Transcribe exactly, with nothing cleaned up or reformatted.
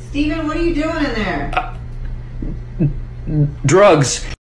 Steven, what are you doing in there? Uh, drugs.